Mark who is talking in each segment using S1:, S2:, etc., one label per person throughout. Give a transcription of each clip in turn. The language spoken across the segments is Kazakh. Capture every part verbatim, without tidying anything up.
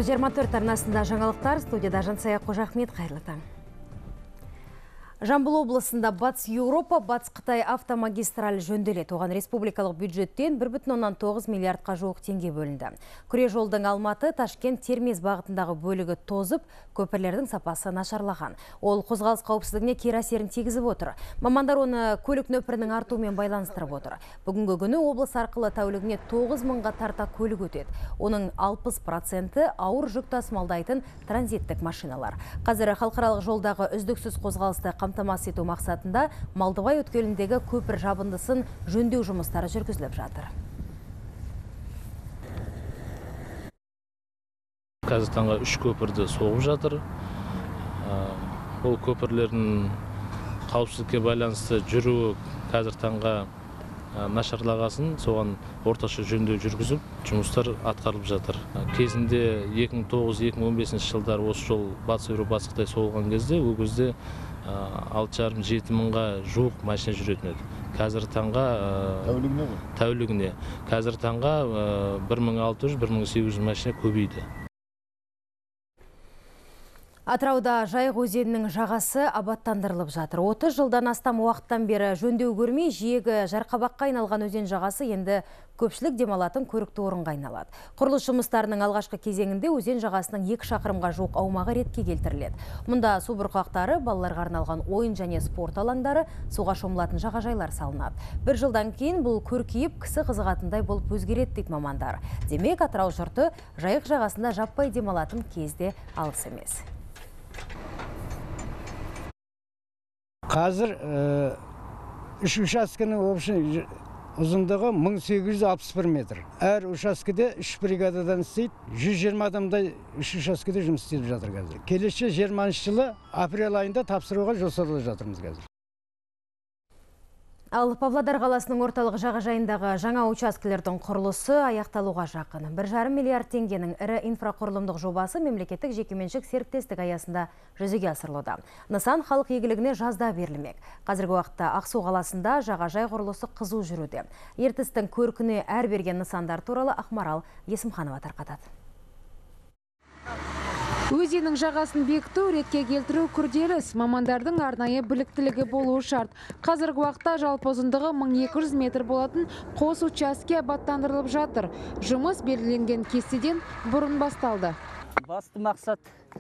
S1: Хабар жиырма төрт арнасында жаңалықтар, студияда Жансая Қожахмет, қайырлы таң. Жамбыл облысында Батыс Еуропа, Батыс Қытай автомагистралі жөнделеді. Оған республикалық бюджеттен бір бүтін оннан тоғыз миллиардқа жуық теңге бөлінді. Күре жолдың Алматы, Ташкент, Термез бағытындағы бөлігі тозып, көпірлердің сапасы нашарлаған. Ол қозғалыс қауіпсіздігіне кері әсерін тигізіп отыр. Мамандар оны көлік нөпірінің артуымен байланыстырып отыр. Бүгінгі күні облыс арқылы тәулігіне тоғыз мыңға тарта көлік өтеді. Оның алпыс проценті ауыр жүк тасымалдайтын транзиттік машиналар. Қазір халықаралық жолдағы үздіксіз қозғалысты қамтамасыз ету мақсатында Малдыбай өткеліндегі көпір жабындысын жөндеу жұмыстары жүргізіліп жатыр.
S2: Қазір таңға үш көпірді соғып жатыр. Бұл көпірлердің қауіпсіздікке байланысты жүруі қазір таңға нашарлағасын, соған орташа жөндеу жүргізіп, жұмыстар атқарылып жатыр. Кезінде екі мың тоғыз екі мың он бесінші жылдар осы жол Батыс Еуропа, Батыс Қытай соғылған кезде, ол кезде алты жарым жеті мыңға жуық машина жүретін еді. Қазір таңға
S3: тәулігіне ғой?
S2: Тәулігіне. Қазір таңға бір мың алты жүз - бір мың сегіз жүз машина көбейді.
S1: Атырауда Жайық өзенінің жағасы абаттандырылып жатыр. отыз жылдан астам уақыттан бері жөндеу көрмей, жиегі жарқабаққа айналған өзен жағасы енді көпшілік демалатын көрікті орынға айналады. Құрылыс жұмыстарының алғашқы кезеңінде өзен жағасының екі шақырымға жуық аумағы ретке келтіріледі. Мұнда су бұрқақтары, балаларға арналған ойын және спорт алаңдары, суға шомылатын жағажайлар салынады. Бір жылдан кейін бұл көркейіп, кісі қызығатындай болып өзгереді дейді мамандар. Демек, Атырау жұрты Жайық жағасында жаппай демалатын кезде алыс емес.
S4: Қазір үш учаскенің ұзындығы мың сегіз жүз алпыс бір метр. Әр учаскеде үш бригададан істейді. жүз жиырма адамдай үш учаскеде жұмыс істеп жатыр қазір. Келесі жиырмасыншы жылы апрель айында тапсыруға жоспарлап жатырмыз қазір.
S1: Ал Павлодар қаласының орталық жағажайындағы жаңа учаскелердің құрылысы аяқталуға жақын. бір жарым миллиард теңгенің ірі инфрақұрылымдық жобасы мемлекеттік жекеменшік серіктестік аясында жүзеге асырылуда. Нысан халық игілігіне жазда берілмек. Қазіргі уақытта Ақсу қаласында жағажай құрылысы қызу жүруде. Ертістің көркіне әр берген нысандар туралы Ақмарал Есімханова тарқатады.
S5: Өзеннің жағасын бекіту, ретке келтіру күрделі іс. Мамандардың арнайы біліктілігі болуы шарт. Қазіргі уақытта жалпы ұзындығы мың екі жүз метр болатын қос участке абаттандырылып жатыр. Жұмыс белгіленген кестеден бұрын басталды.
S6: Басты мақсат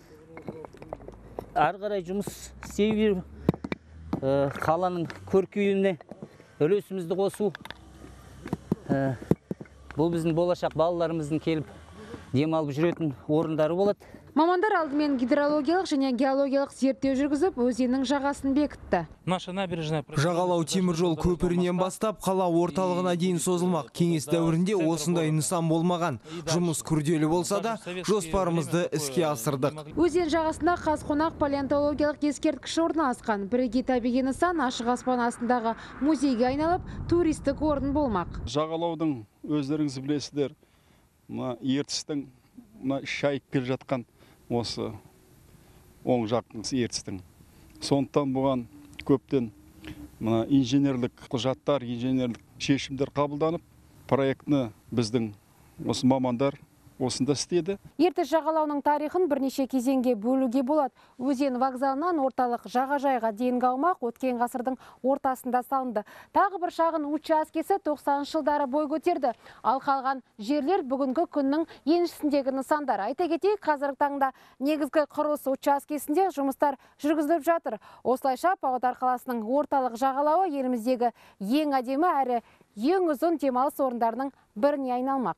S6: ары қарай жұмыс істей беру, қаланың көркеюіне үлесімізді қосу. Бұл біздің болашақ балаларымыздың келіп демалып жүретін орындары болады.
S5: Мамандар алдымен гидрологиялық және геологиялық зерттеу жүргізіп, өзеннің жағасын бекітті.
S7: Жағалау темір жол көпірінен бастап қала орталығына дейін созылмақ. Кеңес дәуірінде осындай нысан болмаған. Жұмыс күрделі болса да, жоспарымызды іске асырдық.
S5: Өзен жағасында Қазқонақ палеонтологиялық ескерткіші орналасқан. Бірегей табиғи нысан ашық аспан астындағы музейге айналып, туристік орын болмақ.
S3: Жағалаудың өздеріңіз білесіздер, ертістің шайып келе жатқан осы оң жақтың ертістің. Сондықтан бұған көптен инженерлік құжаттар, инженерлік шешімдер қабылданып, проектіні біздің осы мамандар осында істеді.
S5: Ертіс жағалауының тарихын бірнеше кезеңге бөлуге болады. Өзен вокзалынан орталық жағажайға дейінгі аумақ өткен ғасырдың ортасында салынды. Тағы бір шағын учаскесі тоқсаныншы жылдары бой көтерді. Ал қалған жерлер бүгінгі күннің еншісіндегі нысандар. Айта кетейік, қазіргі таңда негізгі құрылыс учаскесінде жұмыстар жүргізіліп жатыр. Осылайша Павлодар қаласының орталық жағалауы еліміздегі ең әдемі әрі ең ұзын демалыс орындарының біріне айналмақ.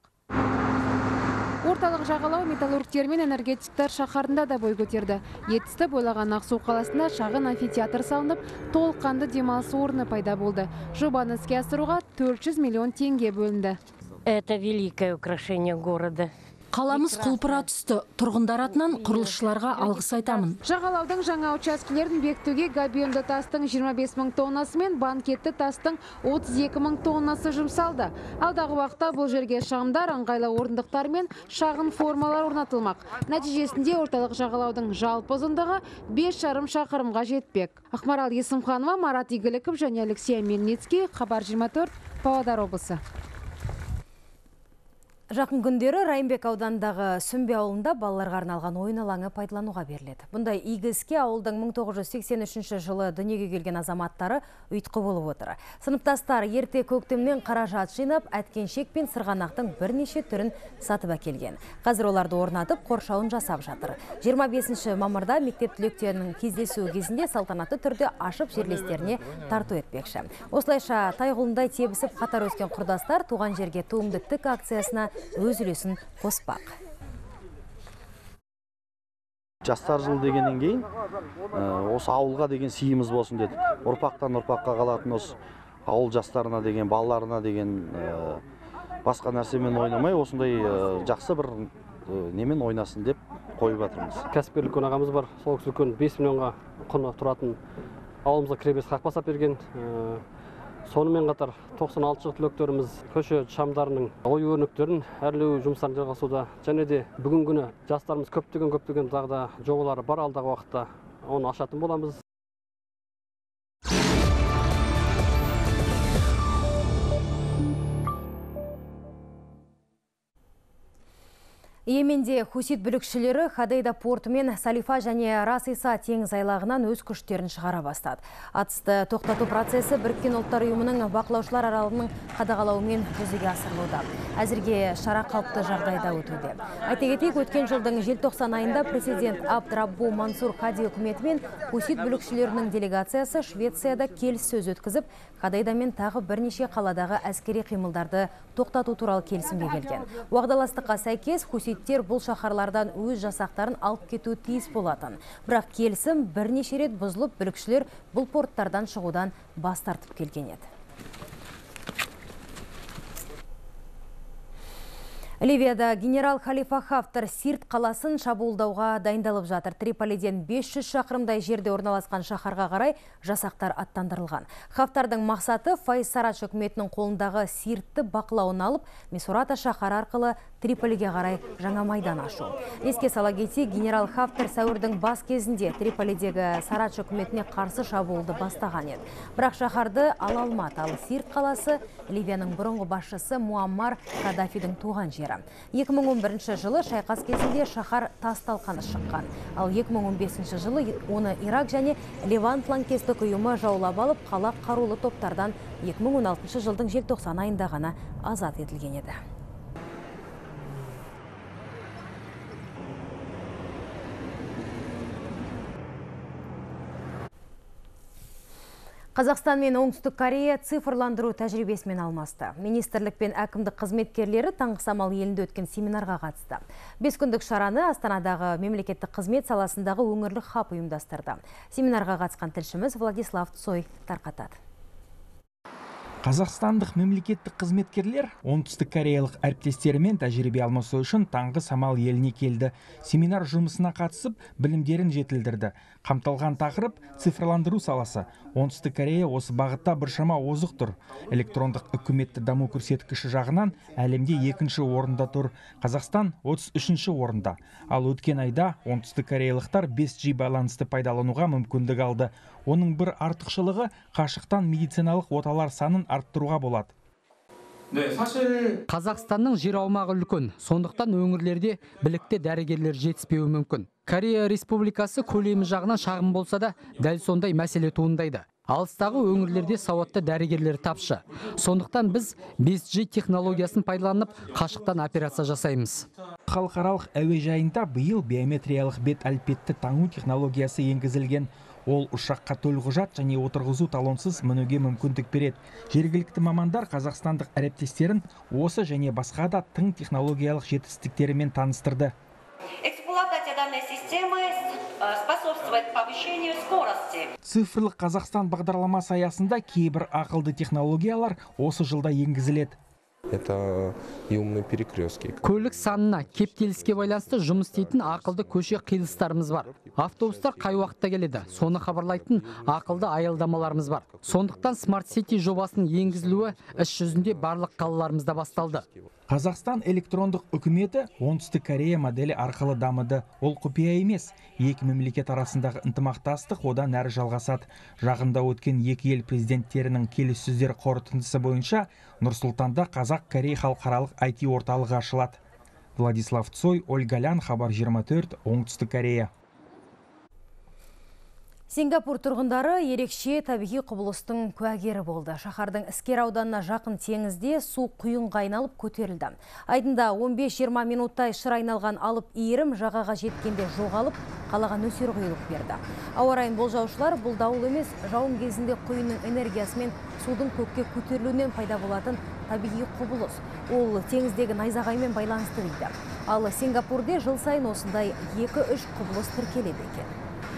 S5: Орталық жағалау металлургтер мен энергетиктер шаһарында да бой көтерді. Ертісті бойлаған Ақсу қаласында шағын амфитеатр салынып, толыққанды демалыс орны пайда болды. Жобаны іске асыруға төрт жүз миллион теңге бөлінді.
S8: Это великое украшение города.
S9: Қаламыз құлпыра түсті. Тұрғындар атынан құрылысшыларға алғыс айтамын.
S5: Жағалаудың жаңа учаскелерін бекітуге габионды тастың жиырма бес мың тоннасы мен банкетті тастың отыз екі мың тоннасы жұмсалды. Алдағы уақытта бұл жерге шағымдар, ыңғайлы орындықтар мен шағын формалар орнатылмақ. Нәтижесінде орталық жағалаудың жалпы ұзындығы бес жарым шақырымға жетпек. Ақмарал Есімханова, Марат Игіліков және Алексей Мельницкий, Хабар жиырма төрт, Павлодар облысы.
S1: Жақын күндері Райымбек аудандағы Сүмбе ауылында балаларға арналған ойын алаңы пайдалануға беріледі. Бұндай игі іске ауылдың мың тоғыз жүз сексен үшінші жылы дүниеге келген азаматтары ұйытқы болып отыр. Сыныптастар ерте көктемнен қаражат жинап, әткеншек пен сырғанақтың бірнеше түрін сатып әкелген. Қазір оларды орнатып, қоршауын жасап жатыр. жиырма бесінші мамырда мектеп түлектерінің кездесуі кезінде салтанатты түрде ашып жерлестеріне тарту етпекші. Осылайша тайғұлындай тебісіп қатар өскен құрдастар туған жерге туымды тік акциясына өз үлесін қоспақ.
S10: Жастар жылы дегеннен кейін осы ауылға деген сыйымыз болсын деді. Ұрпақтан ұрпаққа қалатын осы ауыл жастарына деген, балаларына деген басқа нәрсемен ойнамай, осындай жақсы бір немен ойнасын деп қойып жатырмыз.
S11: Кәсіпкерлік үлкен ағамыз бар. Сол кісі үлкен бес миллионға құны тұратын ауылымызға кіреберіс қақпа сап берген. Сонымен қатар тоқсан алты жыл түлектеріміз көше шамдарының ою өрнектерін әрлеу жұмыстарын жалғасуда. Және де бүгін күні жастарымыз көптеген көптеген тағы да жобалары бар, алдағы уақытта оны ашатын боламыз.
S1: Йеменде хусит бүлікшілері Ходейда порты мен Салифа және Рас Иса теңіз айлағынан өз күштерін шығара бастады. Атысты тоқтату процесі Біріккен ұлттар ұйымының бақылаушылар аралығының қадағалауымен жүзеге асырылуда. Әзірге шара қалыпты жағдайда өтуде. Айта кетейік, өткен жылдың желтоқсан айында президент Абдраббу Мансур Хади үкіметі мен хусит бүлікшілерінің делегациясы Швецияда келіссөз өткізіп, Ходейда мен тағы бірнеше қаладағы әскери қимылдарды тоқтату туралы келісімге келген. Уағдаластыққа сәйкес хуситтер бұл шаһарлардан өз жасақтарын алып кету тиіс болатын. Бірақ келісім бірнеше рет бұзылып, бүлікшілер бұл порттардан шығудан бас тартып келген еді. Ливияда генерал Халифа Хафтар Сирт қаласын шабуылдауға дайындалып жатыр. Триполиден бес жүз шақырымдай жерде орналасқан шаһарға қарай жасақтар аттандырылған. Хафтардың мақсаты Файз Сарач үкіметінің қолындағы Сиртті бақылауын алып, Мисурата шаһары арқылы Триполиге қарай жаңа майдан ашу. Еске сала кетейік, генерал Хафтар сәуірдің бас кезінде Триполидегі Сарач үкіметіне қарсы шабуылды бастаған еді. Бірақ шаһарды ала алмады. Ал Сирт қаласы Ливияның бұрынғы басшысы Муаммар Каддафидің туған жері. екі мың он бірінші жылы шайқас кезінде шаһар тас талқаны шыққан. Ал екі мың он бесінші жылы оны Ирак және Левант лаңкестік ұйымы жаулап алып, қала қарулы топтардан екі мың он алтыншы жылдың желтоқсан айында ғана азат етілген еді. Қазақстан мен Оңтүстік Корея цифрландыру тәжірибесімен алмасты. Министрлік пен әкімдік қызметкерлері таңғы самал елінде өткен семинарға қатысты. Бес күндік шараны Астанадағы мемлекеттік қызмет саласындағы өңірлік хаб ұйымдастырды. Семинарға қатысқан тілшіміз Владислав Цой тарқатады.
S12: Қазақстандық мемлекеттік қызметкерлер оңтүстік кореялық әріптестерімен тәжірибе алмасу үшін таңғы самал еліне келді. Семинар жұмысына қатысып, білімдерін жетілдірді. Қамтылған тақырып цифрландыру саласы. Оңтүстік Корея осы бағытта біршама озық тұр. Электрондық үкіметті даму көрсеткіші жағынан әлемде екінші орында тұр. Қазақстан отыз үшінші орында. Ал өткен айда оңтүстік кореялықтар бес джи байланысты пайдалануға мүмкіндік алды. Оның бір артықшылығы қашықтан медициналық оталар санын арттыруға болады.
S13: Қазақстанның жер аумағы үлкен, сондықтан өңірлерде білікті дәрігерлер жетіспеуі мүмкін. Корея Республикасы көлемі жағынан шағын болса да, дәл сондай мәселе туындайды. Алыстағы өңірлерде сауатты дәрігерлер тапшы. Сондықтан біз бес джи технологиясын пайдаланып, қашықтан операция жасаймыз.
S12: Халықаралық әуежайында биыл биометриялық бет әлпетті таңу технологиясы енгізілген. Ол ұшаққа төлқұжат және отырғызу талонсыз мінуге мүмкіндік береді. Жергілікті мамандар қазақстандық әріптестерін осы және басқа да тың технологиялық жетістіктерімен таныстырды.
S14: Эксплуатация данной системы способствует повышению скорости.
S12: Цифрлық Қазақстан бағдарламасы аясында кейбір ақылды технологиялар осы жылда енгізіледі.
S15: Это и умные перекрестки.
S13: Көлік санына, кептеліске байланысты жұмыс істейтін ақылды көше қиылыстарымыз бар. Автобустар қай уақытта келеді, соны хабарлайтын ақылды аялдамаларымыз бар. Сондықтан Smart City жобасының енгізілуі іс жүзінде барлық қалаларымызда басталды.
S12: Қазақстан электрондық үкіметі оңтүстік Корея моделі арқылы дамыды. Ол құпия емес. Екі мемлекет арасындағы ынтымақтастық одан әрі жалғасады. Жақында өткен екі ел президенттерінің келіссөздер қорытындысы бойынша Нұр-Сұлтанда Қазақ-Корей халықаралық ай ти орталығы ашылады. Владислав Цой, Ольга Лян, Хабар жиырма төрт, оңтүстік Корея.
S1: Сингапур тұрғындары ерекше табиғи құбылыстың куәгері болды. Шаһардың Іскер ауданына жақын теңізде су құйынға айналып көтерілді. Айдында он бес жиырма минуттай шыр айналған алып иірім жағаға жеткенде жоғалып, қалаға нөсер құйылып берді. Ауа райын болжаушылар бұл дауыл емес, жауын кезінде құйынның энергиясымен судың көкке көтерілуінен пайда болатын табиғи құбылыс. Ол теңіздегі найзағаймен байланысты дейді. Ал Сингапурде жыл сайын осындай екі үш құбылыс тіркеледі екен.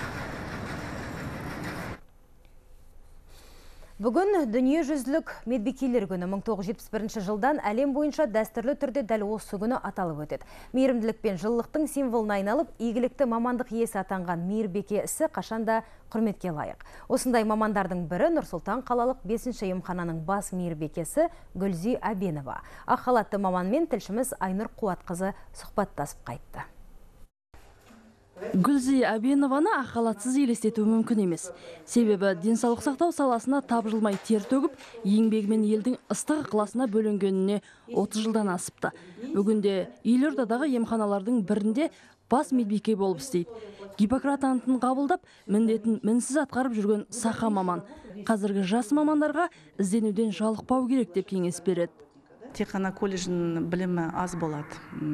S1: Бүгін дүниежүзілік медбикелер күні. мың тоғыз жүз жетпіс бірінші жылдан әлем бойынша дәстүрлі түрде дәл осы күні аталып өтеді. Мейірімділік пен жылылықтың символына айналып, игілікті мамандық иесі атанған мейірбике ісі қашанда құрметке лайық. Осындай мамандардың бірі Нұр-Сұлтан қалалық бесінші емхананың бас мейірбикесі Гүлзи Әбенова. Ақ халатты маманмен тілшіміз Айнұр Қуатқызы сұхбаттасып қайтты.
S16: Гүлзи Әбенованы ақ халатсыз елестету мүмкін емес. Себебі денсаулық сақтау саласына тапжылмай тер төгіп, еңбегімен елдің ыстық ықыласына бөленгеніне отыз жылдан асыпты. Бүгінде елордадағы емханалардың бірінде бас медбике болып істейді. Гиппократ антын қабылдап, міндетін мінсіз атқарып жүрген сақа маман. Қазіргі жас мамандарға ізденуден жалықпау керек деп кеңес береді.
S17: Тек қана колледждің білімі аз болады.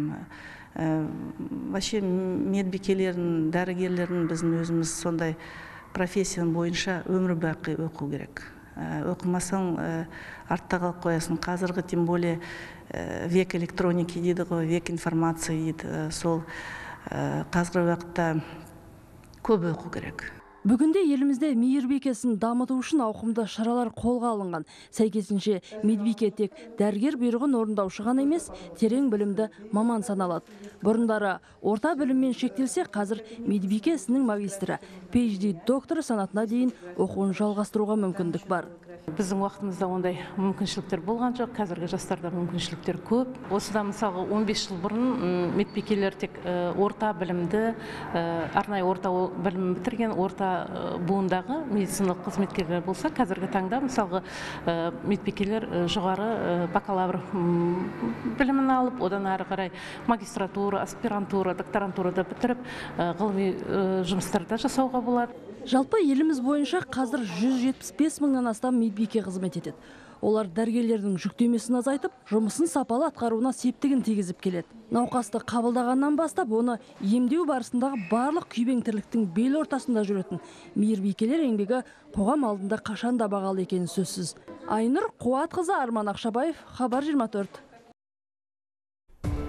S17: Вообще медбикелерін, дәрігерлерін біздің өзіміз сондай профессияның бойынша өмір бақи оқу керек. Оқымасаң артта қалып қоясың. Қазіргі тем более век электроники дейді ғой, век информация дейді. Сол қазіргі уақытта көп оқу керек.
S16: Бүгінде елімізде мейірбикесін дамыту үшін ауқымды шаралар қолға алынған. Сәйкесінше медбике тек дәрігер бұйрығын орындаушы ғана емес, терең білімді маман саналады. Бұрындары орта біліммен шектелсе, қазір медбике ісінің магистрі, пи эйч ди докторы санатына дейін оқуын жалғастыруға мүмкіндік бар.
S18: Біздің уақытымызда ондай мүмкіншіліктер болған жоқ, қазіргі жастарда мүмкіншіліктер көп. Осыдан мысалғы он бес жыл бұрын медбикелер тек орта білімді, арнайы орта білім бітірген орта буындағы медициналық қызметкерлер болса, қазіргі таңда мысалғы медбикелер жоғары бакалавр білімін алып, одан ары қарай магистратура, аспирантура, докторантурада бітіріп, ғылыми жұмыстарда жасауға болады.
S16: Жалпы еліміз бойынша қазір жүз жетпіс бес мыңнан астам медбике қызмет етеді. Олар дәрігерлердің жүктемесін азайтып, жұмысын сапалы атқаруына септігін тигізіп келеді. Науқасты қабылдағаннан бастап, оны емдеу барысындағы барлық күйбең тірліктің бел ортасында жүретін мейірбикелер еңбегі қоғам алдында қашанда бағалы екені сөзсіз. Айнұр Қуатқызы, Арман Ақшабаев, Хабар жиырма төрт.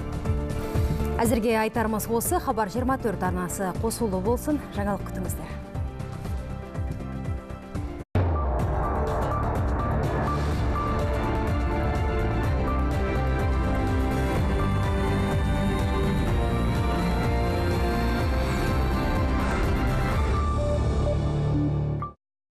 S1: Әзірге айтарымыз осы. Хабар жиырма төрт арнасы қосулы болсын. Жаңалық күтіңіздер.